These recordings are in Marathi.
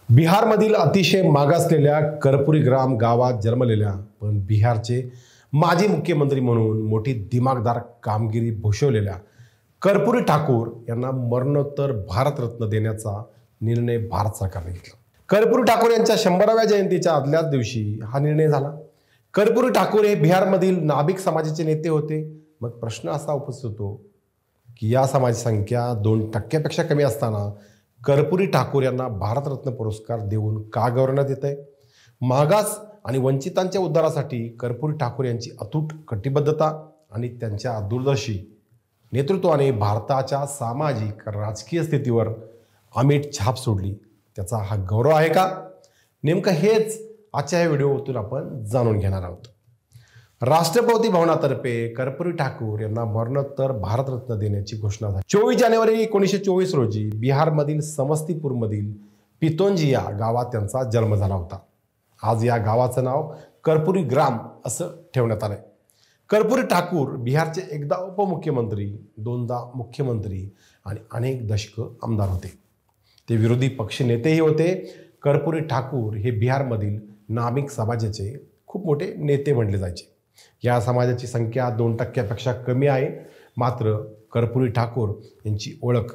बिहारमधील अतिशय मागासलेल्या कर्पूरी ग्राम गावात जन्मलेल्या पण बिहारचे माजी मुख्यमंत्री म्हणून मोठी दिमागदार कामगिरी भूषवलेल्या कर्पूरी ठाकूर यांना मरणोत्तर भारतरत्न देण्याचा निर्णय भारत सरकारने घेतला। कर्पूरी ठाकूर यांच्या 100व्या जयंतीच्या आदल्याच दिवशी हा निर्णय झाला। कर्पूरी ठाकूर हे बिहारमधील नाभिक समाजाचे नेते होते। मग प्रश्न असा उपस्थित होतो की या समाजाची संख्या 2% कमी असताना कर्पूरी ठाकूर यांना भारतरत्न पुरस्कार देऊन का गौरवण्यात येत आहे? मागास आणि वंचितांच्या उद्धारासाठी कर्पूरी ठाकूर यांची अतूट कटिबद्धता आणि त्यांच्या दूरदर्शी नेतृत्वाने भारताच्या सामाजिक राजकीय स्थितीवर अमिट छाप सोडली। त्याचा हा गौरव आहे का? नेमकं हेच आजच्या या व्हिडिओतून आपण जाणून घेणार आहोत। राष्ट्रपती भवनातर्फे कर्पूरी ठाकूर यांना मरणोत्तर भारतरत्न देण्याची घोषणा झाली। 24 जानेवारी 1924 रोजी बिहारमधील समस्तीपूरमधील पितोंजिया गावात त्यांचा जन्म झाला होता। आज या गावाचं नाव कर्पूरी ग्राम असं ठेवण्यात आलंय। कर्पूरी ठाकूर बिहारचे एकदा उपमुख्यमंत्री, दोनदा मुख्यमंत्री आणि अनेक दशकं आमदार होते। ते विरोधी पक्ष नेतेही होते। कर्पूरी ठाकूर हे बिहारमधील नाभिक समाजाचे खूप मोठे नेते म्हणले जायचे। या समाजाची संख्या 2% कमी आहे। मात्र कर्पूरी ठाकूर यांची ओळख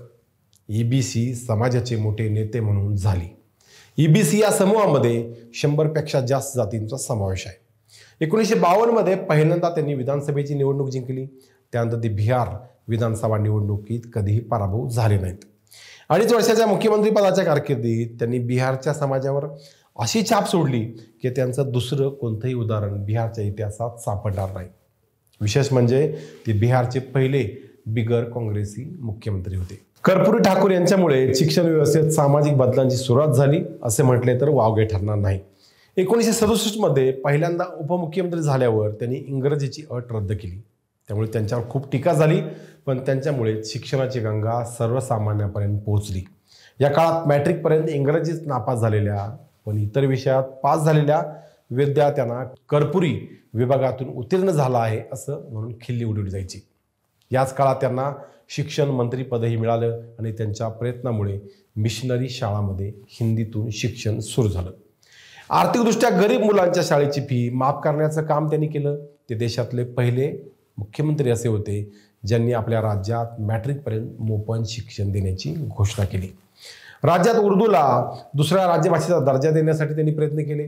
EBC समाजाचे मोठे नेते म्हणून झाली। EBC या समूहामध्ये 100पेक्षा जास्त जातींचा समावेश आहे। 1952 मध्ये पहिल्यांदा त्यांनी विधानसभेची निवडणूक जिंकली। त्यानंतर ते बिहार विधानसभा निवडणुकीत कधीही पराभूत झाले नाहीत। 2.5 वर्षाच्या मुख्यमंत्री पदाच्या कारकिर्दीत त्यांनी बिहारच्या समाजावर अशी छाप सोडली की त्यांचं दुसरं कोणतंही उदाहरण बिहारच्या इतिहासात सापडणार नाही। विशेष म्हणजे ते बिहारचे पहिले बिगर काँग्रेसी मुख्यमंत्री होते। कर्पूरी ठाकूर यांच्यामुळे शिक्षण व्यवस्थेत सामाजिक बदलांची सुरुवात झाली असे म्हटले तर वावगे ठरणार नाही। 1967 मध्ये पहिल्यांदा उपमुख्यमंत्री झाल्यावर त्यांनी इंग्रजीची अट रद्द केली। त्यामुळे त्यांच्यावर खूप टीका झाली, पण त्यांच्यामुळे शिक्षणाची गंगा सर्वसामान्यांपर्यंत पोहोचली। या काळात मॅट्रिकपर्यंत इंग्रजीत नापास झालेल्या पण इतर विषयात पास झालेल्या विद्यार्थ्यांना कर्पूरी विभागातून उत्तीर्ण झाला आहे असं म्हणून खिल्ली उडवली जायची। याच काळात त्यांना शिक्षण मंत्रीपदही मिळालं आणि त्यांच्या प्रयत्नामुळे मिशनरी शाळांमध्ये हिंदीतून शिक्षण सुरू झालं। आर्थिकदृष्ट्या गरीब मुलांच्या शाळेची फी माफ करण्याचं काम त्यांनी केलं। ते देशातले पहिले मुख्यमंत्री असे होते ज्यांनी आपल्या राज्यात मॅट्रिकपर्यंत मोफत शिक्षण देण्याची घोषणा केली। राज्यात उर्दूला दुसऱ्या राज्यभाषेचा दर्जा देण्यासाठी त्यांनी प्रयत्न केले।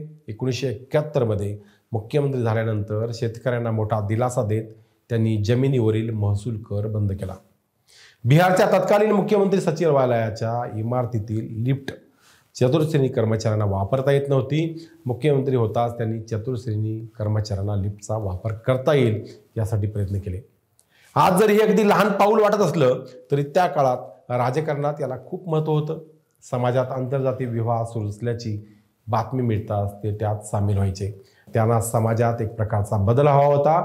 1971 मध्ये मुख्यमंत्री झाल्यानंतर शेतकऱ्यांना मोठा दिलासा देत त्यांनी जमिनीवरील महसूल कर बंद केला। बिहारच्या तत्कालीन मुख्यमंत्री सचिवालयाच्या इमारतीतील लिफ्ट चतुर्श्रेणी कर्मचाऱ्यांना वापरता येत नव्हती। मुख्यमंत्री होताच त्यांनी चतुर्श्रेणी कर्मचाऱ्यांना लिफ्टचा वापर करता येईल यासाठी प्रयत्न केले। आज जर हे अगदी लहान पाऊल वाटत असलं तरी त्या काळात राजकारणात याला खूप महत्त्व होतं। समाजात आंतरजाती विवाह सुरू असल्याची बातमी मिळताच ते त्यात सामील व्हायचे। त्यांना समाजात एक प्रकारचा बदल हवा होता।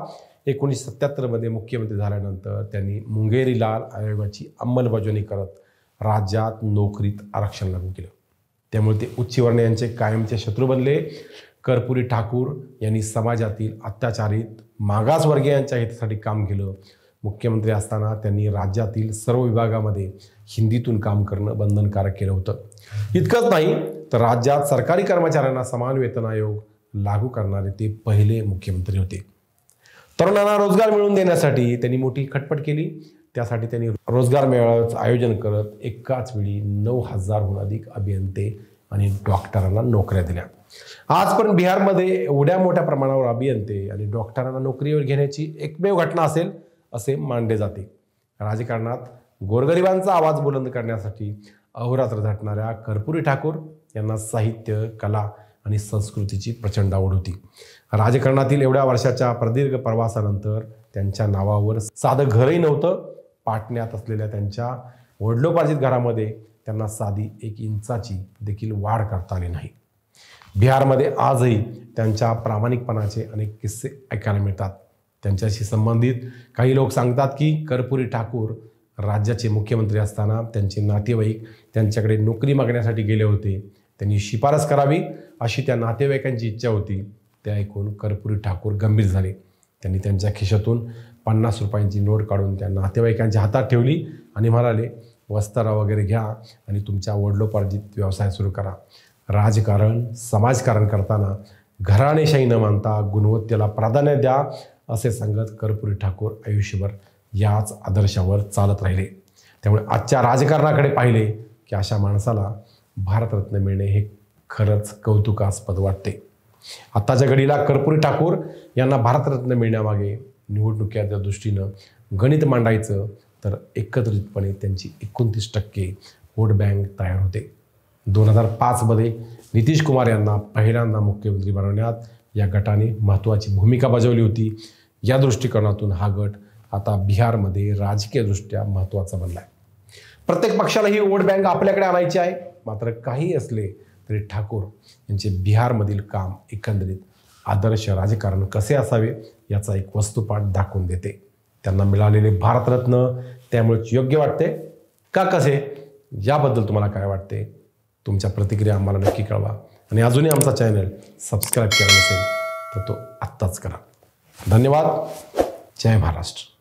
1977 मध्ये मुख्यमंत्री झाल्यानंतर त्यांनी मुंगेरीलाल आयोगाची अंमलबजावणी करत राज्यात नोकरीत आरक्षण लागू केलं। त्यामुळे ते उच्चवर्णीय यांचे कायमचे शत्रू बनले। कर्पूरी ठाकूर यांनी समाजातील अत्याचारित मागासवर्गीयांच्या हितासाठी काम केलं। मुख्यमंत्री असताना त्यांनी राज्यातील सर्व विभागामध्ये हिंदीतून काम करणं बंधनकारक केलं होतं। इतकंच नाही तर राज्यात सरकारी कर्मचाऱ्यांना समान वेतन आयोग लागू करणारे ते पहिले मुख्यमंत्री होते। तरुणांना रोजगार मिळवून देण्यासाठी त्यांनी मोठी खटपट केली। त्यासाठी त्यांनी रोजगार मेळाव्याचं आयोजन करत एकाच वेळी 9,000हून अधिक अभियंते आणि डॉक्टरांना नोकऱ्या दिल्या। आज पण बिहारमध्ये एवढ्या मोठ्या प्रमाणावर अभियंते आणि डॉक्टरांना नोकरीवर घेण्याची एकमेव घटना असेल असे मानले जाते। राजकारणात गोरगरिबांचा आवाज बुलंद करण्यासाठी अहोरात्र झटणाऱ्या कर्पूरी ठाकूर यांना साहित्य, कला आणि संस्कृतीची प्रचंड आवड होती। राजकारणातील एवढ्या वर्षाच्या प्रदीर्घ प्रवासानंतर त्यांच्या नावावर साधं घरही नव्हतं। पाटण्यात असलेल्या त्यांच्या वडिलोपार्जित घरामध्ये त्यांना साधी 1 इंचाची देखील वाढ करता आली नाही। बिहारमध्ये आजही त्यांच्या प्रामाणिकपणाचे अनेक किस्से ऐकायला मिळतात। त्यांच्याशी संबंधित काही लोक सांगतात की कर्पूरी ठाकूर राज्याचे मुख्यमंत्री असताना त्यांचे नातेवाईक त्यांच्याकडे नोकरी मागण्यासाठी गेले होते। त्यांनी शिफारस करावी अशी त्या नातेवाईकांची इच्छा होती। ते ऐकून कर्पूरी ठाकूर गंभीर झाले। त्यांनी त्यांच्या खिशातून 50 रुपयांची नोट काढून त्या नातेवाईकांच्या हातात ठेवली आणि म्हणाले, वस्तारा वगैरे घ्या आणि तुमच्या वडिलोपार्जित व्यवसाय सुरू करा। राजकारण समाजकारण करताना घराणेशाही न मानता गुणवत्तेला प्राधान्य द्या असे सांगत कर्पूरी ठाकूर आयुष्यभर याच आदर्शावर चालत राहिले। त्यामुळे आजच्या राजकारणाकडे पाहिले की अशा माणसाला भारतरत्न मिळणे हे खरंच कौतुकास्पद वाटते। आत्ताच्या घडीला कर्पूरी ठाकूर यांना भारतरत्न मिळण्यामागे निवडणुकीच्या दृष्टीनं गणित मांडायचं तर एकत्रितपणे त्यांची 29% वोट बँक तयार होते। 2005 मध्ये नितीश कुमार यांना पहिल्यांदा मुख्यमंत्री बनवण्यात या गटाने महत्त्वाची भूमिका बजावली होती। या दृष्टिकोनातून हा गट आता बिहारमध्ये राजकीयदृष्ट्या महत्त्वाचा बनला आहे। प्रत्येक पक्षाला ही वोट बँक आपल्याकडे आणायची आहे, मात्र काही असले तरी ठाकूर यांचे बिहारमधील काम एकंदरीत आदर्श राजकारण कसे असावे याचा एक वस्तुपाठ दाखवून देते। त्यांना मिळालेले भारतरत्न त्यामुळेच योग्य वाटते का कसे, याबद्दल तुम्हाला काय वाटते? तुमच्या प्रतिक्रिया आम्हाला नक्की कळवा आणि अजूनही आमचा चॅनल सबस्क्राईब केला नसेल तर तो आत्ताच करा। धन्यवाद। जय महाराष्ट्र।